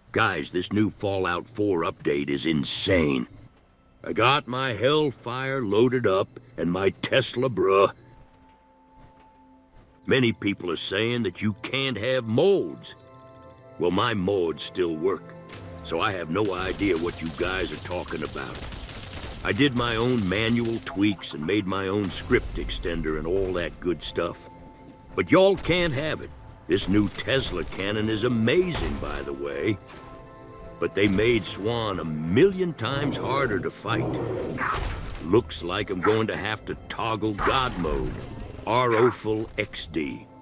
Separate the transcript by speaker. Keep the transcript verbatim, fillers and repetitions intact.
Speaker 1: Guys, this new Fallout four update is insane. I got my Hellfire loaded up and my Tesla, bruh. Many people are saying that you can't have mods. Well, my mods still work, so I have no idea what you guys are talking about. I did my own manual tweaks and made my own script extender and all that good stuff. But y'all can't have it. This new Tesla cannon is amazing, by the way. But they made Swan a million times harder to fight. Looks like I'm going to have to toggle God mode. R O F L X D.